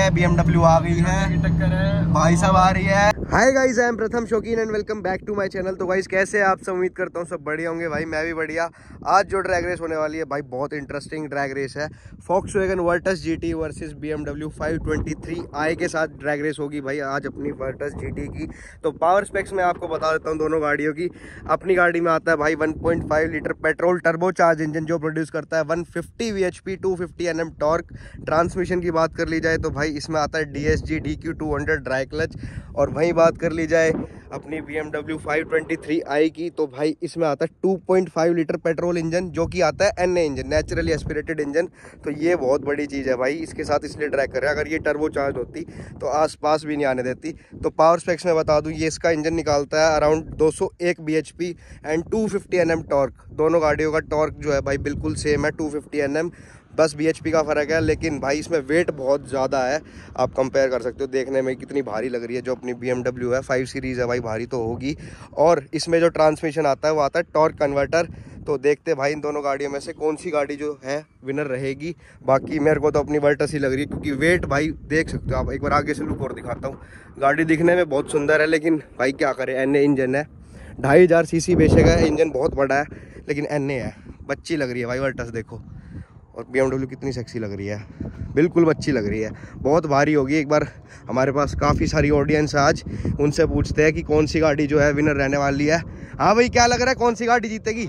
है, BMW आ गई है, टक्कर है, भाई साहब आ रही है। Hi guys, I am Pratham Shaukeen and welcome back to my channel. तो गाइस कैसे हैं आप सब? उम्मीद करता हूँ सब बढ़िया होंगे भाई, मैं भी बढ़िया। आज जो ड्रैग रेस होने वाली है भाई, बहुत इंटरेस्टिंग ड्रैग रेस है। Volkswagen Virtus GT versus BMW 523i के साथ ड्रैग रेस होगी भाई आज अपनी वर्टस GT की। तो पावर स्पेक्स मैं आपको बता देता हूँ दोनों गाड़ियों की। अपनी गाड़ी में आता है भाई 1.5 लीटर पेट्रोल टर्बोचार्ज इंजन जो प्रोड्यूस करता है 150 VHP 250 Nm टॉर्क। ट्रांसमिशन की बात कर ली जाए तो भाई इसमें आता है DSG DQ 200 ड्राई क्लच। और वहीं बात कर ली जाए अपनी BMW 523i की तो भाई इसमें आता है 2.5 लीटर पेट्रोल इंजन जो कि आता है NA engine, naturally aspirated engine. तो ये बहुत बड़ी चीज़ है भाई, इसके साथ इसलिए ड्रैग कर रहा है। अगर ये टर्बो चार्ज होती तो आसपास भी नहीं आने देती। तो पावर स्पेक्स में बता दूं, ये इसका इंजन निकालता है अराउंड 201 BHP एंड 250 Nm टॉर्क। दोनों गाड़ियों का टॉर्क जो है भाई बिल्कुल सेम है, 250 Nm, बस BHP का फ़र्क है। लेकिन भाई इसमें वेट बहुत ज़्यादा है, आप कंपेयर कर सकते हो। देखने में कितनी भारी लग रही है जो अपनी BMW है, 5 सीरीज़ है भाई, भारी तो होगी। और इसमें जो ट्रांसमिशन आता है वो आता है टॉर्क कन्वर्टर। तो देखते भाई इन दोनों गाड़ियों में से कौन सी गाड़ी जो है विनर रहेगी। बाकी मेरे को तो अपनी वर्टस ही लग रही है, क्योंकि वेट भाई देख सकते हो आप। एक बार आगे से लुक और दिखाता हूँ। गाड़ी दिखने में बहुत सुंदर है, लेकिन भाई क्या करें, NA इंजन है, 2500 cc बेशक है, इंजन बहुत बड़ा है लेकिन NA है। बच्ची लग रही है भाई वर्टस, देखो। और BMW कितनी सेक्सी लग रही है, बिल्कुल अच्छी लग रही है। बहुत भारी होगी। एक बार हमारे पास काफ़ी सारी ऑडियंस है आज, उनसे पूछते हैं कि कौन सी गाड़ी जो है विनर रहने वाली है। हाँ भाई, क्या लग रहा है कौन सी गाड़ी जीतेगी?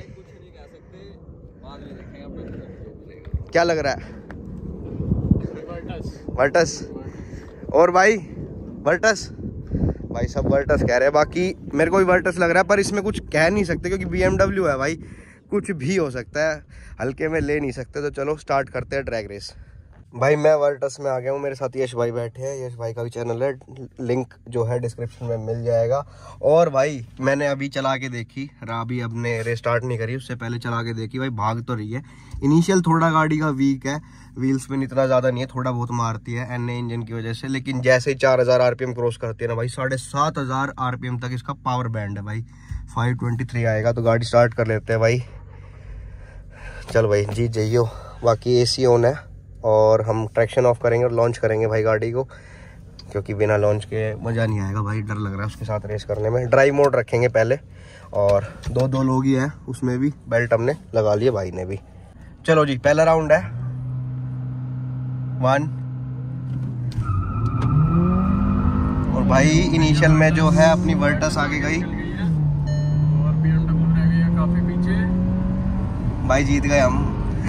क्या लग रहा है? वर्टस। और भाई वर्टस, भाई सब वर्टस कह रहे हैं। बाकी मेरे को भी वर्टस लग रहा है, पर इसमें कुछ कह नहीं सकते क्योंकि BMW है भाई, कुछ भी हो सकता है, हल्के में ले नहीं सकते। तो चलो स्टार्ट करते हैं ड्रैग रेस। भाई मैं वर्टस में आ गया हूँ, मेरे साथ यश भाई बैठे हैं। यश भाई का भी चैनल है, लिंक जो है डिस्क्रिप्शन में मिल जाएगा। और भाई मैंने अभी चला के देखी, अभी अपने रेस स्टार्ट नहीं करी, उससे पहले चला के देखी भाई, भाग तो रही है। इनिशियल थोड़ा गाड़ी का वीक है, व्हील्स में इतना ज़्यादा नहीं है, थोड़ा बहुत मारती है NA इंजन की वजह से। लेकिन जैसे ही 4000 RPM क्रॉस करती है ना भाई, 7500 RPM तक इसका पावर बैंड है भाई। 523 आएगा तो गाड़ी स्टार्ट कर लेते हैं भाई। चल भाई जीत जाइयो। बाकी AC ऑन है और हम ट्रैक्शन ऑफ करेंगे और लॉन्च करेंगे भाई गाड़ी को, क्योंकि बिना लॉन्च के मज़ा नहीं आएगा भाई, डर लग रहा है उसके साथ रेस करने में। ड्राइव मोड रखेंगे पहले, और दो लोग ही हैं उसमें भी, बेल्ट हमने लगा लिए भाई ने भी। चलो जी, पहला राउंड है 1। और भाई इनिशियल में जो है अपनी वर्टस आगे गई और BMW रह गई है काफी पीछे। भाई जीत गए हम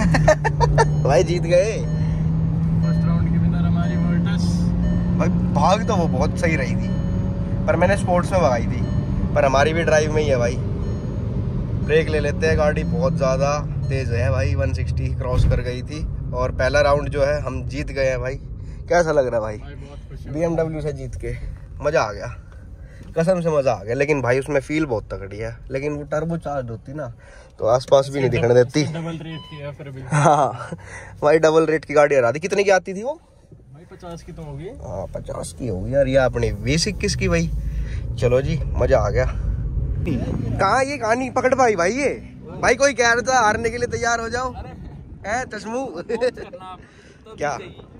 भाई जीत गए। फर्स्ट राउंड की विनर हमारी वर्टस। भाई भाग तो वो बहुत सही रही थी, पर मैंने स्पोर्ट्स में भगाई थी, पर हमारी भी ड्राइव में ही है भाई। ब्रेक ले लेते हैं, गाड़ी बहुत ज़्यादा तेज़ है भाई, 160 क्रॉस कर गई थी। और पहला राउंड जो है हम जीत गए हैं भाई। कैसा लग रहा है भाई? BMW से जीत के मज़ा आ गया, कसम से मज़ा आ गया। लेकिन भाई उसमें फील बहुत तगड़ी है, लेकिन वो टर्बो चार्ज होती ना तो आसपास भी नहीं दिखने देती। डबल रेट की है फिर भी। हाँ भाई, डबल रेट की गाड़ी हरा दी। कितने की आती थी वो? भाई 50 की तो होगी। हाँ 50 की होगी यार। ये अपनी 20-21 की भाई। चलो जी, मज़ा आ गया। कहाँ ये कहानी पकड़ पाई भाई? ये भाई कोई कह रहा था हारने के लिए तैयार हो जाओ, है चश्मू क्या?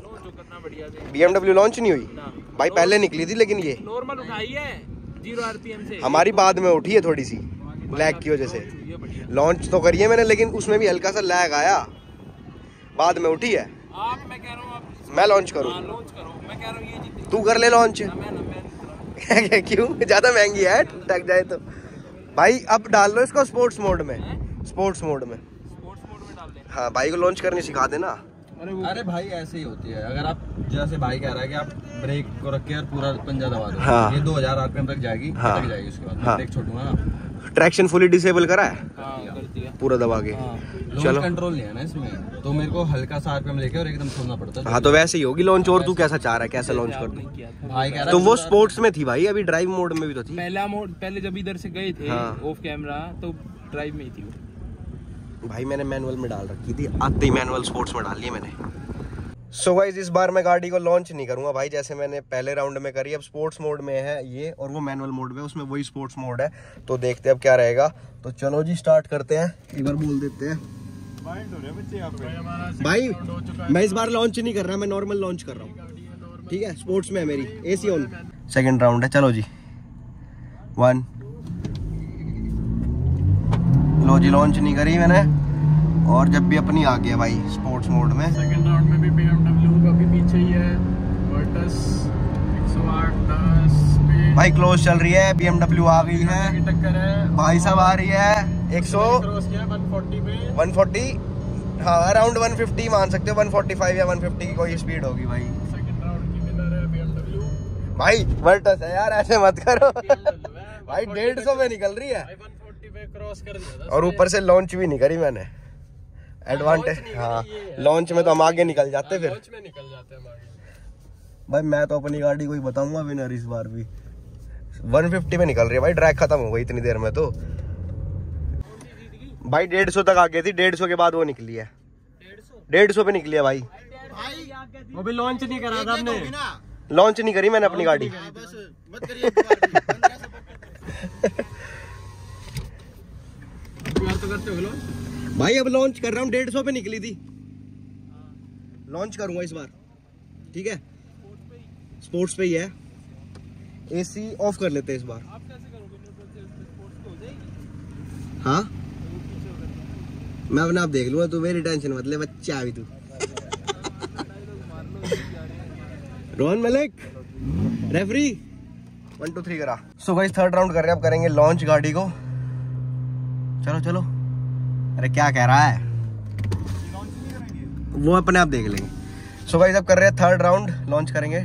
BMW लॉन्च नहीं हुई भाई, पहले निकली थी, लेकिन ये नॉर्मल उठाई है 0 RPM से। हमारी बाद में उठी है थोड़ी सी लैग की वजह से। लॉन्च तो करी है मैंने, लेकिन उसमें भी हल्का सा लैग आया, बाद में उठी है। आप मैं कह रहा हूँ मैं लॉन्च करूँ? लॉन्च करो, मैं कह रहा हूँ ये जीती। तू कर ले लॉन्च। क्यों? ज़्यादा महंगी है, टक जाए तो। भाई अब डाल लो इसको स्पोर्ट्स मोड में, स्पोर्ट्स मोड में डाल दे। हाँ, भाई को लॉन्च करनी सिखा देना। अरे भाई ऐसे ही होती है। अगर आप जैसे भाई कह रहा है कि आप ब्रेक को रख के और पूरा पंजा दबा दो, हाँ। ये 2000 RPM तक जाएगी, हाँ। तक जाएगी। उसके बाद हाँ। ब्रेक छोड़ूंगा ना। ट्रैक्शन फुली डिसेबल करा है कर दिया पूरा दबा के। चलो कंट्रोल नहीं है ना इसमें, तो मेरे को हल्का सा RPM लेके और एकदम छोड़ना पड़ता है। हाँ तो वैसे ही होगी लॉन्च। और तू कैसा चाह रहा है, कैसे लॉन्च कर दूं? भाई कह रहा तो वो स्पोर्ट्स में थी भाई, अभी ड्राइव मोड में भी तो थी। पहला मोड, पहले जब इधर से गए थे हाँ। ऑफ कैमरा तो ड्राइव में ही थी वो। भाई मैंने मैनुअल में डाल रखी थी, आते ही मैनुअल स्पोर्ट्स में डाल ली मैंने। सो गाइस इस बार मैं गाड़ी को लॉन्च नहीं करूंगा भाई, जैसे मैंने पहले राउंड में करी। अब स्पोर्ट्स मोड में है ये, और वो मैनुअल मोड में, उसमें वही स्पोर्ट्स मोड है। तो देखते हैं अब क्या रहेगा। तो चलो जी स्टार्ट करते हैं, एक बार बोल देते हैं। भाई मैं इस बार लॉन्च नहीं कर रहा, मैं नॉर्मल लॉन्च कर रहा हूँ। ठीक है, स्पोर्ट्स में है मेरी, एसी ऑन। सेकंड राउंड है, चलो जी। 1 लो जी, लॉन्च नहीं करी मैंने और जब भी अपनी आ गया भाई स्पोर्ट्स मोड में। सेकंड राउंड में भी BMW अभी पीछे ही है। वर्टस 108-10 पे भाई क्लोज चल रही है, BMW आ गई है, की टक्कर है। भाई साहब आ रही है 100 क्रॉस किया 140 पे 140, हाँ अराउंड 150 मान सकते हो, 145 या 150 की कोई स्पीड होगी भाई। सेकंड राउंड की विनर है BMW। भाई वर्टस है यार, ऐसे मत करो BMW है। भाई 150 में निकल रही है 140 पे क्रॉस कर दिया था और ऊपर से लॉन्च भी नहीं करी मैंने। एडवांटेज, हाँ लॉन्च में तो हम आगे निकल जाते फिर। लॉन्च में निकल जाते हैं हम आगे। भाई मैं तो अपनी गाड़ी को ही बताऊंगा विनर इस बार भी। 150 में निकल रही है भाई, ड्रैग खत्म हो गई इतनी देर में तो। भाई 150 तक आ गई थी, 150 के बाद वो निकली है, 150 पे निकली है भाई। वो भी लॉन्च नहीं करा था हमने। लॉन्च नहीं करी मैंने अपनी गाड़ी। तो करते हो लॉन्च? भाई अब लॉन्च कर रहा हूँ, 150 पे निकली थी, लॉन्च करूंगा इस बार, ठीक है। स्पोर्ट्स पे ही है, एसी ऑफ कर लेते हैं इस बार। हाँ मैं अपने आप देख लूंगा, तू मेरी टेंशन मत ले बच्चा। अभी तू रोहन मलिक रेफरी 1 2 3 करा। सो गाइस थर्ड राउंड कर रहे हैं, अब करेंगे लॉन्च गाड़ी को। चलो चलो, अरे क्या कह रहा है, वो अपने आप देख लेंगे। सो गाइस अब कर रहे हैं थर्ड राउंड, लॉन्च करेंगे।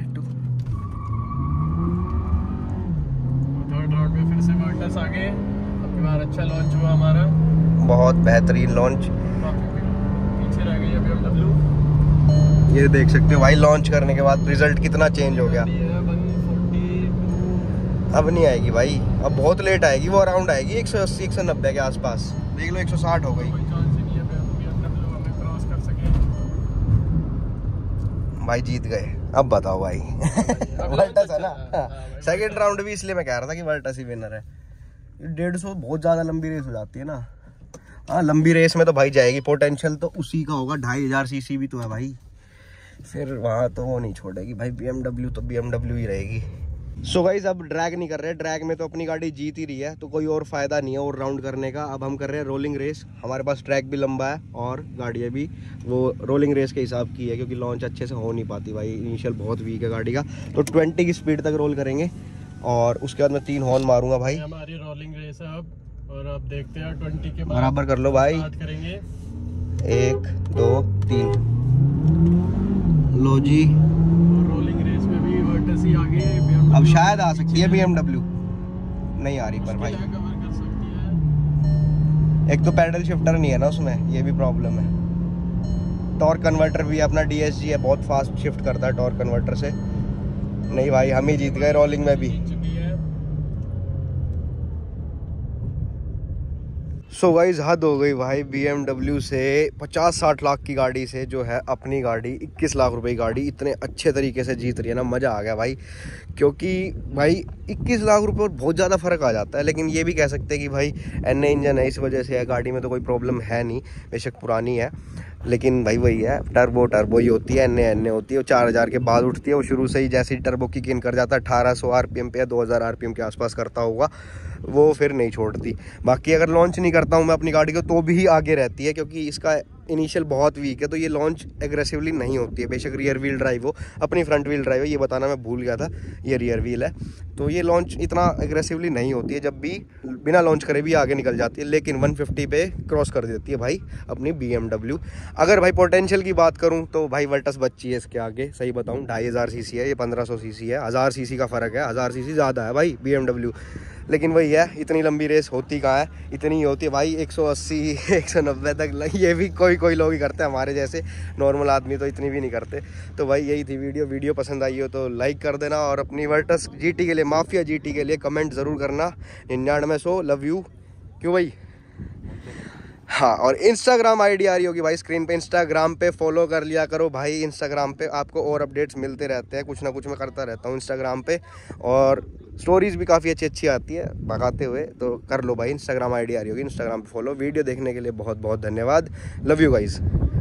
थर्ड राउंड में फिर से वर्टस आगे। अब की बार अच्छा लॉन्च हुआ हमारा, बहुत बेहतरीन लॉन्च। पीछे रह गई है BMW। ये देख सकते हो भाई, लॉन्च करने के बाद रिजल्ट कितना चेंज हो गया। 140 अब नहीं आएगी भाई, अब बहुत लेट आएगी, वो अराउंड आएगी 180 190 के आसपास। देख लो 160 हो गई कोई चांस ही नहीं है BMW हमें क्रॉस कर सके। भाई, जीत गए। अब बताओ भाई वर्टस है ना। सेकंड राउंड भी इसलिए मैं कह रहा था कि वर्टस ही विनर है। 150 बहुत ज्यादा लंबी रेस हो जाती है ना। हाँ लंबी रेस में तो भाई जाएगी, पोटेंशियल तो उसी का होगा, 2500 सीसी भी तो है भाई, फिर वहां तो वो नहीं छोड़ेगी भाई। BMW तो BMW ही रहेगी। सो गाइस अब ड्रैग नहीं कर रहे, ड्रैग में तो अपनी गाड़ी जीत ही रही है, तो कोई और फायदा नहीं है और राउंड करने का। अब हम कर रहे हैं रोलिंग रेस। हमारे पास ट्रैक भी लंबा है और गाड़ियाँ भी वो रोलिंग रेस के हिसाब की है, क्योंकि लॉन्च अच्छे से हो नहीं पाती भाई, इनिशियल बहुत वीक है गाड़ी का। तो 20 की स्पीड तक रोल करेंगे और उसके बाद मैं 3 हॉर्न मारूंगा भाई। हमारी रोलिंग रेस है अब, और अब देखते हैं 20 के बाद बराबर कर लो भाई, स्टार्ट करेंगे। 1 2 3 लो जी। रोलिंग रेस में भी वर्टस ही आगे। BMW अब शायद आ सकती है BMW, नहीं आ रही पर भाई। कवर कर सकती है। एक तो पैडल शिफ्टर नहीं है ना उसमें, ये भी प्रॉब्लम है। टॉर्क कन्वर्टर भी अपना DSG है, बहुत फास्ट शिफ्ट करता है टॉर्क कन्वर्टर से। नहीं भाई, हम ही जीत गए रोलिंग में भी। जीत चुकी है। सो गाइस हद हो गई भाई, BMW से 50-60 लाख की गाड़ी से जो है अपनी गाड़ी 21 लाख रुपए की गाड़ी इतने अच्छे तरीके से जीत रही है ना, मज़ा आ गया भाई। क्योंकि भाई 21 लाख रुपए और बहुत ज़्यादा फ़र्क आ जाता है। लेकिन ये भी कह सकते हैं कि भाई NA इंजन है, इस वजह से है, गाड़ी में तो कोई प्रॉब्लम है नहीं, बेशक पुरानी है लेकिन भाई वही है, टर्बो ही होती है, NA होती है, वो 4000 के बाद उठती है। वो शुरू से ही जैसे ही टर्बो किक इन कर जाता है 1800 RPM पे या 2000 RPM के आसपास करता होगा, वो फिर नहीं छोड़ती। बाकी अगर लॉन्च नहीं करता हूँ मैं अपनी गाड़ी को तो भी आगे रहती है, क्योंकि इसका इनिशियल बहुत वीक है, तो ये लॉन्च एग्रेसिवली नहीं होती है। बेशक रियर व्हील ड्राइव हो, अपनी फ्रंट व्हील ड्राइव हो, ये बताना मैं भूल गया था, ये रियर व्हील है, तो ये लॉन्च इतना एग्रेसिवली नहीं होती है। जब भी बिना लॉन्च करे भी आगे निकल जाती है, लेकिन 150 पे क्रॉस कर देती है भाई अपनी BMW। अगर भाई पोटेंशियल की बात करूँ तो भाई वर्टस बच्ची है इसके आगे, सही बताऊँ 2500 सीसी है, ये 1500 सीसी है, 1000 सीसी का फ़र्क है, 1000 सीसी ज़्यादा है भाई BMW। लेकिन वही है, इतनी लंबी रेस होती कहाँ है, इतनी ही होती है भाई 180 190 तक, ये भी कोई लोग ही करते हैं, हमारे जैसे नॉर्मल आदमी तो इतनी भी नहीं करते। तो भाई यही थी वीडियो पसंद आई हो तो लाइक कर देना, और अपनी वर्टस GT के लिए, माफिया GT के लिए कमेंट ज़रूर करना। 9900 लव यू, क्यों भाई। हाँ, और इंस्टाग्राम ID आ रही होगी भाई स्क्रीन पे, इंस्टाग्राम पे फॉलो कर लिया करो भाई। इंस्टाग्राम पे आपको और अपडेट्स मिलते रहते हैं, कुछ ना कुछ मैं करता रहता हूँ इंस्टाग्राम पे, और स्टोरीज भी काफ़ी अच्छी आती है भगाते हुए, तो कर लो भाई। इंस्टाग्राम ID आ रही होगी, इंस्टाग्राम पे फॉलो। वीडियो देखने के लिए बहुत बहुत धन्यवाद, लव यू गाइज़।